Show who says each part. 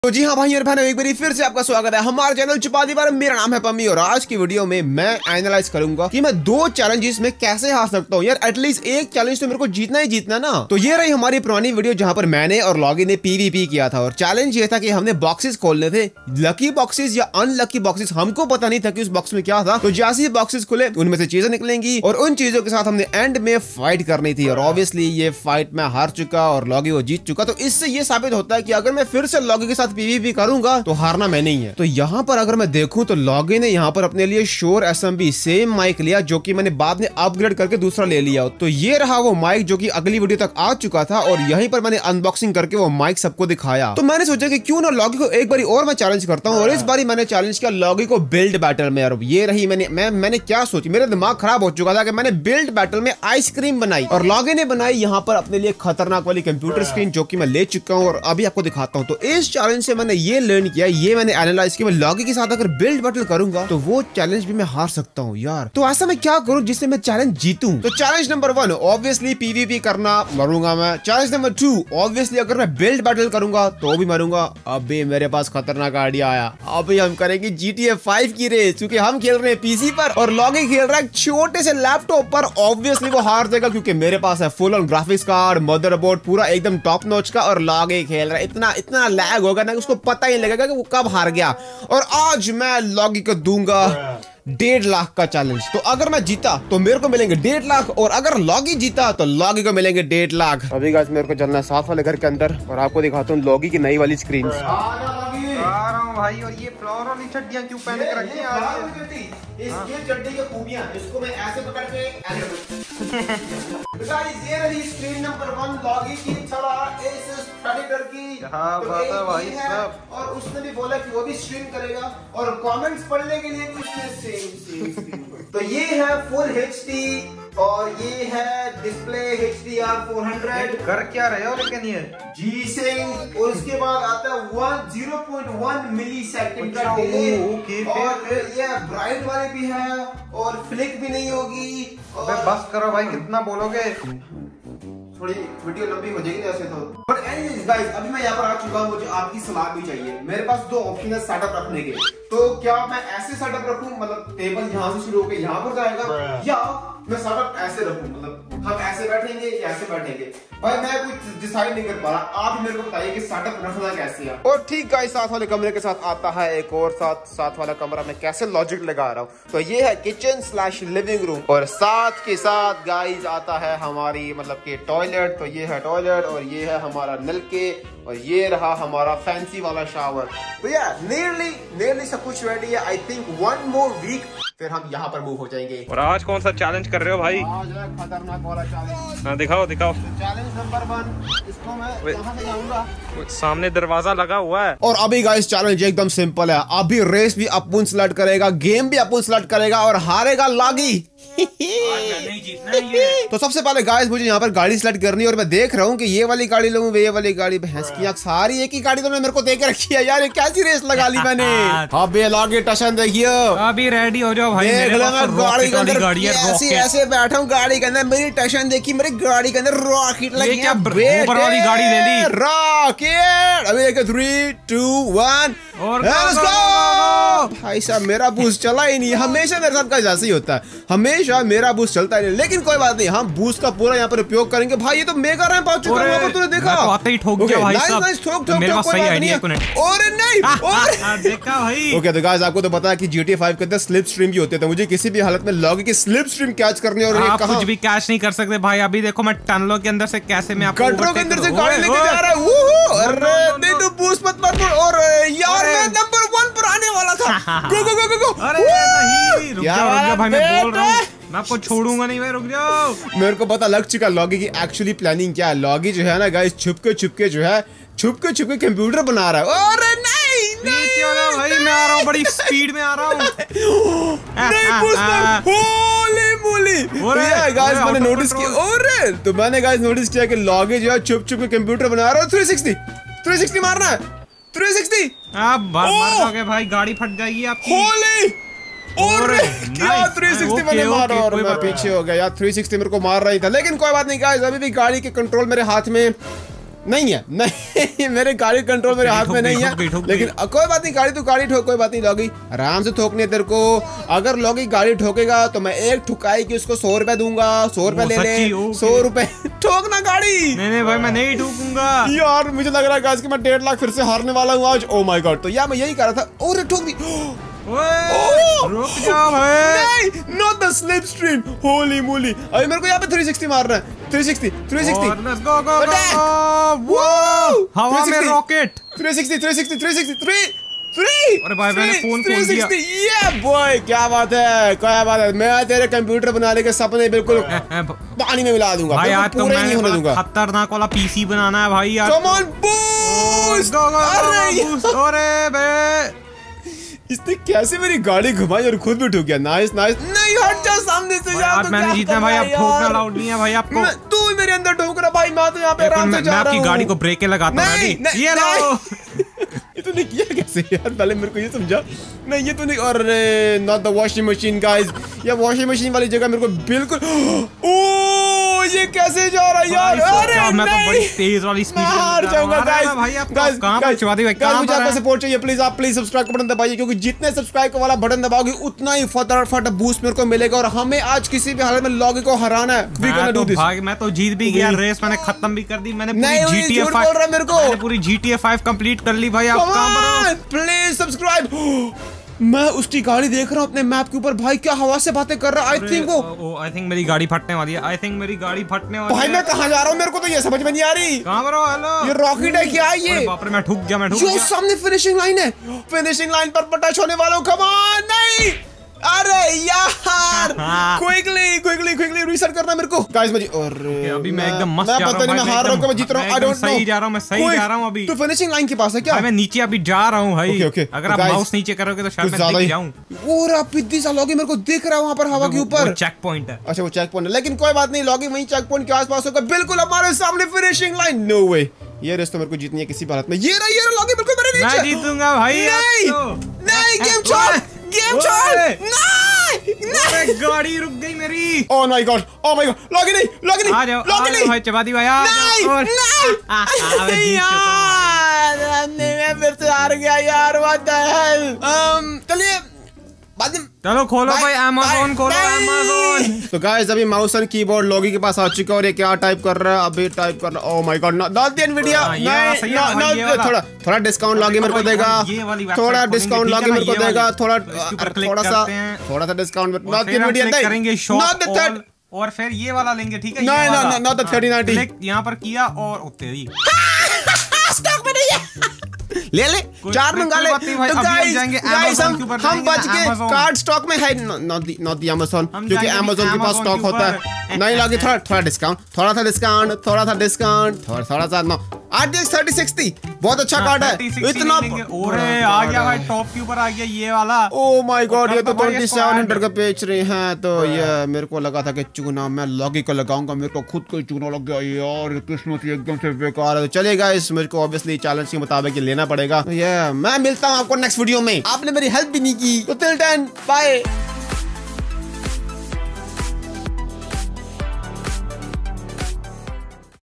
Speaker 1: तो जी हाँ भाई और बहनों, एक बार फिर से आपका स्वागत है हमारे चैनल छुपा दी बार। मेरा नाम है पम्मी और आज की वीडियो में मैं एनालाइज करूंगा कि मैं दो चैलेंजेस में कैसे हार सकता हूँ। यार एटलीस्ट एक चैलेंज तो मेरे को जीतना ही जीतना ना। तो ये रही हमारी पुरानी वीडियो जहाँ पर मैंने और लॉगी ने पीवीपी किया था और चैलेंज ये था कि हमने बॉक्सेस खोलने थे, लकी बॉक्सेस या अनलकी बॉक्सेस, हमको पता नहीं था कि उस बॉक्स में क्या था। तो जैसे ही बॉक्सेस खुले उनमें से चीजें निकलेंगी और उन चीजों के साथ हमने एंड में फाइट करनी थी। और ऑब्वियसली ये फाइट मैं हार चुका और लॉगी वो जीत चुका। तो इससे ये साबित होता है कि अगर मैं फिर से लॉगी के साथ पीवीपी करूंगा तो हारना मैं नहीं है। तो यहाँ पर अगर मैं देखूं तो लॉगी ने यहाँ पर अपने लिए श्योर एसएमबी सेम माइक लिया जो कि मैंने बाद में अपग्रेड करके दूसरा ले लिया। तो ये रहा वो माइक जो कि अगली वीडियो तक आ चुका था और यहीं पर मैंने अनबॉक्सिंग करके वो माइक सबको दिखाया। तो मैंने सोचा कि क्यों ना लॉगी को एक बार और मैं चैलेंज करता हूँ और इस बार मैंने चैलेंज किया लॉगी को बिल्ड बैटल में। और ये रही मैंने क्या सोची, मेरा दिमाग खराब हो चुका था कि मैंने बिल्ड बैटल में आइसक्रीम बनाई और लॉगी ने बनाई यहाँ पर अपने लिए खतरनाक वाली कंप्यूटर स्क्रीन जो कि मैं ले चुका हूँ और अभी आपको दिखाता हूँ। तो इस चैलेंज से मैंने ये लर्न किया, ये मैंने एनालाइज किया, मैं लॉगी के साथ अगर बिल्ड बैटल करूंगा तो वो चैलेंज भी मैं हार सकता हूँ यार। तो ऐसा मैं क्या करूँ जिससे मैं चैलेंज जीतूं। तो चैलेंज नंबर 1 ऑब्वियसली पीवीपी करना, मरूंगा मैं। चैलेंज नंबर 2 ऑब्वियसली अगर मैं बिल्ड बैटल करूंगा तो भी मरूंगा। अभी मेरे पास खतरनाक आइडिया आया, अभी हम करेंगे GTA 5 की रेस, क्योंकि हम खेल रहे हैं पीसी पर और लॉगी खेल रहा है छोटे से लैपटॉप पर। ऑब्वियसली वो हार जाएगा क्योंकि मेरे पास है full on graphics card, motherboard पूरा एकदम टॉप नॉच का और लॉगी खेल रहा है। इतना लैग होगा ना उसको पता ही लगेगा कि वो कब हार गया। और आज मैं लॉगी को दूंगा 1.5 लाख का चैलेंज। तो अगर मैं जीता तो मेरे को मिलेंगे 1.5 लाख और अगर लॉगी जीता तो लॉगी को मिलेंगे 1.5 लाख। अभी गाइस मेरे को चलना है साथ वाले घर के अंदर और आपको दिखाता हूँ लॉगी की नई वाली स्क्रीन।
Speaker 2: आ रहा हूँ भाई। और ये फ्लावर वाली चड्डियाँ क्यों पहन के रखी हैं?
Speaker 1: ये चड्डी की खूबियां, इसको मैं ऐसे पकड़ के ये रही स्क्रीन नंबर 1 लॉगी की, थोड़ा एसएस प्रेडेटर की।
Speaker 2: क्या बात है भाई साहब।
Speaker 1: और उसने भी बोला कि वो भी स्ट्रीम करेगा और कमेंट्स पढ़ने के लिए भी उसने सेम स्क्रीन। तो ये है फुल एचडी और ये है डिस्प्ले HDR 400।
Speaker 2: कर क्या रहे हो लेकिन ये
Speaker 1: जी सिंह। और उसके बाद आता है 0.1 मिली सेकंड का डिले और ये ब्राइट वाले भी है और फ्लिक भी नहीं होगी।
Speaker 2: अबे बस करो भाई, कितना बोलोगे?
Speaker 1: थोड़ी वीडियो लंबी हो जाएगी वैसे तो। बट एनीवेज गाइस, अभी मैं यहाँ पर आ चुका हूँ, मुझे आपकी सलाह भी चाहिए। मेरे पास दो ऑप्शन है सेटअप रखने के। तो क्या मैं ऐसे सेटअप रखूँ, मतलब टेबल यहाँ से शुरू होकर यहाँ पर जाएगा, या मैं सेटअप ऐसे रखूँ, मतलब हम ऐसे बैठेंगे या ऐसे बैठेंगे। भाई मैं कुछ डिसाइड नहीं कर पा रहा, आप मेरे को बताइए कि सेटअप रखना कैसे है। और ठीक गाइस, साथ वाले कमरे के साथ आता है एक और साथ वाला कमरा। मैं कैसे लॉजिक लगा रहा हूँ। तो ये है किचन / लिविंग रूम और साथ के साथ गाइस आता है हमारी मतलब कि टॉयलेट। तो ये है टॉयलेट और ये है हमारा नलके और ये रहा हमारा फैंसी वाला शावर। तो यार नियरली सब कुछ रेडी है। आई थिंक 1 मोर वीक फिर हम यहाँ पर मूव हो जाएंगे।
Speaker 2: और आज कौन सा चैलेंज कर रहे हो भाई?
Speaker 1: आज है खतरनाक वाला चैलेंज।
Speaker 2: हाँ दिखाओ।
Speaker 1: चैलेंज नंबर 1, इसको मैं यहाँ से जाऊंगा,
Speaker 2: सामने दरवाजा लगा हुआ है।
Speaker 1: और अभी गाइस चैलेंज एकदम सिंपल है। अभी रेस भी अपुन सेलेक्ट करेगा, गेम भी अपुन सेलेक्ट करेगा और हारेगा लॉगी।
Speaker 2: नहीं जीतना है ये।
Speaker 1: तो सबसे पहले गाइस मुझे यहाँ पर गाड़ी सेलेक्ट करनी है और मैं देख रहा हूँ कि ये वाली गाड़ी लूं, ये वाली गाड़ी। भैंस की आंख, सारी एक ही गाड़ी तुमने मेरे को दे के रखी है यार। ये कैसी रेस लगा ली मैंने। अबे लॉगी टशन देखिए,
Speaker 2: अभी रेडी हो जाओ भाई।
Speaker 1: गाड़ी के अंदर ऐसे बैठा हूँ, गाड़ी के अंदर मेरी टशन देखी, मेरी गाड़ी के अंदर रॉकेट लगी है।
Speaker 2: गाड़ी ले ली
Speaker 1: रॉकेट। अभी 3 2 1
Speaker 2: और
Speaker 1: भाई साहब मेरा बूस्ट चला ही नहीं। हमेशा मेरे साथ का जैसे ही होता है, हमेशा मेरा बूस्ट चलता ही नहीं। लेकिन कोई बात नहीं, हम बूस्ट का पूरा यहाँ पर उपयोग करेंगे। भाई ये तो मेगा रैंप आ चुका है, तूने देखा?
Speaker 2: आते ही ठोक दिया भाई साहब। मेरे पास सही आइडिया है।
Speaker 1: और नहीं और
Speaker 2: देखा भाई।
Speaker 1: ओके तो गाइस आपको तो पता है कि GTA 5 के अंदर स्लिप स्ट्रीम भी होते थे। मुझे किसी भी हालत में लॉगी की स्लिप स्ट्रीम कैच करनी है और
Speaker 2: आप कुछ भी कैच नहीं कर सकते भाई। अभी देखो मैं टनलों के अंदर से कैसे मैं आपको
Speaker 1: गटरों के अंदर से गाड़ी लेके जा रहा हूं। अरे नहीं तो बूस्ट मत मार। और यार मैं नंबर 1 पर आने वाला था। गो।
Speaker 2: अरे नहीं रुक जाओ भाई, मैं बोल रहा हूँ मैं आपको छोड़ूंगा नहीं भाई, रुक जाओ।
Speaker 1: मेरे को पता लग चुका लॉगी की एक्चुअली प्लानिंग क्या है। लॉगी जो है ना गाइस छुप के जो है छुप के कंप्यूटर बना रहा है। अरे नहीं
Speaker 2: भाई मैं आ रहा हूँ, बड़ी स्पीड में आ रहा हूँ।
Speaker 1: मैंने नोटिस किया। और तो मैंने गाइस नोटिस किया कि लॉगी जो है छुप के कंप्यूटर बना रहा है। 360 मारना है। 360
Speaker 2: आप मर जाओगे भाई, गाड़ी फट जाएगी आपकी।
Speaker 1: और क्या 360 मैंने मारा और मैं पीछे हो गया यार। 360 मेरे को मार रही था, लेकिन कोई बात नहीं गाइस, अभी भी गाड़ी के कंट्रोल मेरे हाथ में नहीं है, नहीं मेरे गाड़ी कंट्रोल मेरे हाथ में नहीं है, लेकिन कोई बात नहीं, गाड़ी तो गाड़ी ठोक, कोई बात नहीं लॉगी, आराम से ठोकने तेरे को। अगर लॉगी गाड़ी ठोकेगा तो मैं एक ठुकाई की उसको 100 रुपए दूंगा, 100 रुपए ले ले, 100 रुपए ठोकना गाड़ी।
Speaker 2: नहीं भाई मैं नहीं ठोकूंगा
Speaker 1: यार, मुझे लग रहा है गाइस कि मैं 1.5 लाख फिर से हारने वाला हूँ आज। ओ माय गॉड, तो यार मैं यही कर रहा था और ठोक दी।
Speaker 2: रुक जाओ भाई,
Speaker 1: not the slipstream, holy moly. अभी मेरे को यहाँ पे 360 मारना है, 360
Speaker 2: लेट्स गो गो गो, हवा में रॉकेट,
Speaker 1: 360।
Speaker 2: अरे भाई मैंने फोन खोल दिया।
Speaker 1: ये बॉय क्या बात है, मैं तेरे कंप्यूटर बनाने के सपने बिल्कुल पानी में मिला दूंगा
Speaker 2: भाई। आज तो
Speaker 1: पूरे नहीं होने दूंगा।
Speaker 2: खतरनाक वाला पीसी बनाना है भाई यार।
Speaker 1: कम ऑन बूस्ट,
Speaker 2: अरे बे
Speaker 1: इसने कैसे मेरी गाड़ी घुमाई और खुद भी ठुक गया। नाइस नाइस, नहीं हट जा सामने से यार।
Speaker 2: तो मैंने जीतना भाई, अब ठोकना अलाउड नहीं है भाई आपको।
Speaker 1: तू मेरे अंदर ठोक रहा भाई, मैं तो यहाँ पे आराम से जा रहा हूँ।
Speaker 2: मैं आपकी गाड़ी को ब्रेक लगाता हूँ। ये लो
Speaker 1: ये तूने किया कैसे यार, पहले मेरे को ये समझा। नहीं ये तूने, अरे not the washing machine guys, ये वॉशिंग मशीन वाली जगह मेरे को बिल्कुल। ओ ये कैसे जा रहा है यार, अरे
Speaker 2: मैं तो बड़ी तेज वाली स्पीड में
Speaker 1: हार जाऊंगा गाइस।
Speaker 2: भाई आप कहां पर चिवादी भाई, कहां
Speaker 1: मुझे आपका सपोर्ट चाहिए प्लीज। आप प्लीज सब्सक्राइब का बटन दबाइए, क्योंकि जितने सब्सक्राइब वाला बटन दबाओगे उतना ही फटाफट बूस्ट मेरे को मिलेगा और हमें आज किसी भी हालत में लॉगी को हराना है।
Speaker 2: मैं तो जीत भी गया, रेस मैंने खत्म भी कर दी। मैंने
Speaker 1: पूरी
Speaker 2: GTA 5 कंप्लीट कर ली भाई। आप कहां पर?
Speaker 1: Please subscribe. मैं उसकी गाड़ी देख रहा हूँ अपने मैप के ऊपर, भाई क्या हवा से बातें कर रहा है।
Speaker 2: आई थिंक मेरी गाड़ी फटने वाली है।
Speaker 1: भाई मैं कहाँ जा रहा हूँ, मेरे को तो ये समझ में नहीं आ रही।
Speaker 2: कहाँ पर हो? हेलो,
Speaker 1: ये रॉकेट है क्या? ये
Speaker 2: बाप रे, मैं ठुक गया।
Speaker 1: जो सामने फिनिशिंग लाइन है, फिनिशिंग लाइन पर टच होने वाला हूँ। कम ऑन, नहीं, अरे यार क्विकली रीसेट करना मेरे को गाइस। मुझे और
Speaker 2: अभी मैं एकदम मस्त जा रहा हूं,
Speaker 1: पता नहीं मैं हार रहा हूं, मैं जीत रहा हूं, आई डोंट नो।
Speaker 2: सही जा रहा हूं, मैं सही जा रहा हूं अभी।
Speaker 1: तो फिनिशिंग लाइन के पास है क्या?
Speaker 2: मैं नीचे अभी जा रहा हूं भाई।
Speaker 1: ओके
Speaker 2: अगर आप माउस नीचे करोगे तो शायद मैं दिख जाऊं।
Speaker 1: और आप पिद्दी सा लॉगी मेरे को दिख रहा है वहां पर हवा के ऊपर।
Speaker 2: चेक पॉइंट है।
Speaker 1: अच्छा वो चेक पॉइंट है, लेकिन कोई बात नहीं, लॉगी वहीं चेक पॉइंट के आसपास होगा, बिल्कुल हमारे सामने फिनिशिंग लाइन। नो वे, ये रेस तो मेरे को जीतनी है किसी भी हालत में। ये रहा लॉगी बिल्कुल मेरे नीचे।
Speaker 2: मैं जीतूंगा भाई।
Speaker 1: नहीं गेम छोड़, नहीं
Speaker 2: गाड़ी रुक गई मेरी।
Speaker 1: ओह माय गॉड, लॉगी नहीं
Speaker 2: आ जाओ भाई, चबादी भाई
Speaker 1: यार मैं फिर से हार गया यार। What the hell. चलिए
Speaker 2: चलो खोलो भाई Amazon, खोलो Amazon।
Speaker 1: तो गाइस अभी माउस और कीबोर्ड लॉगी के पास आ चुका है और ये क्या टाइप कर रहा है? अभी टाइप कर रहा है, oh my god, not the Nvidia. थोड़ा डिस्काउंट लॉगी मेरे को देगा, थोड़ा डिस्काउंट लॉगी मेरे को देगा, थोड़ा सा डिस्काउंट, नॉट द एनवीडिया
Speaker 2: करेंगे, नॉट द थर्ड, और फिर ये वाला लेंगे, ठीक है?
Speaker 1: नॉट द 3090
Speaker 2: यहाँ पर किया और तेरी
Speaker 1: स्टॉक में नहीं है। ले 4 मंगा ले। तो गाइस हम बच के कार्ड स्टॉक में है, नॉट द Amazon, क्योंकि Amazon के पास स्टॉक होता है। नहीं लॉगी, थोड़ा डिस्काउंट, थोड़ा सा डिस्काउंट, थोड़ा सा नो। RTX 3060 बहुत अच्छा कार्ड है। इतना
Speaker 2: आ गया भाई, टॉप के ऊपर आ गया ये वाला।
Speaker 1: ओह माय गॉड, ये तो 2700 का बेच रहे हैं। तो ये मेरे को लगा था कि चूना मैं लॉगी को लगाऊंगा, मेरे को खुद को चूना लग गया यार। किस्मत एकदम से बेकार है। चलिए गाइस, मेरे को ऑब्वियसली चैलेंज के मुताबिक लेना पड़ेगा। ये मैं मिलता हूँ आपको नेक्स्ट वीडियो में। आपने मेरी हेल्प भी नहीं की, तो टिल देन बाय।